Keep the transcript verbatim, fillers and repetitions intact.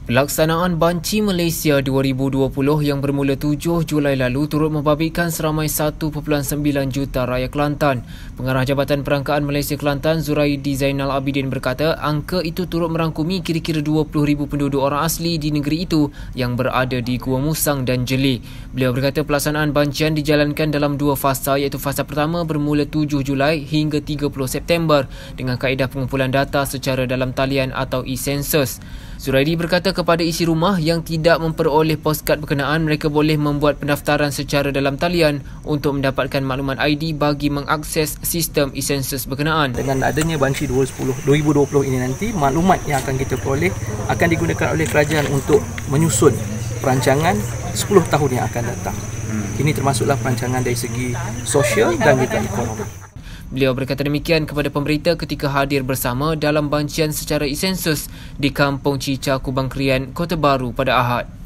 Pelaksanaan Banci Malaysia dua ribu dua puluh yang bermula tujuh Julai lalu turut membabitkan seramai satu perpuluhan sembilan juta rakyat Kelantan. Pengarah Jabatan Perangkaan Malaysia Kelantan Zuraidi Zainal Abidin berkata angka itu turut merangkumi kira-kira dua puluh ribu penduduk orang asli di negeri itu yang berada di Gua Musang dan Jeli. Beliau berkata pelaksanaan bancian dijalankan dalam dua fasa, iaitu fasa pertama bermula tujuh Julai hingga tiga puluh September dengan kaedah pengumpulan data secara dalam talian atau e-census. Zuraidi berkata kepada isi rumah yang tidak memperoleh poskad berkenaan, mereka boleh membuat pendaftaran secara dalam talian untuk mendapatkan maklumat I D bagi mengakses sistem e-census berkenaan. Dengan adanya Banci dua ribu dua puluh ini nanti, maklumat yang akan kita peroleh akan digunakan oleh kerajaan untuk menyusun perancangan sepuluh tahun yang akan datang. Ini termasuklah perancangan dari segi sosial dan juga ekonomi. Beliau berkata demikian kepada pemberita ketika hadir bersama dalam bancian secara e-census di Kampung Cica, Kubang Krian, Kota Baru pada Ahad.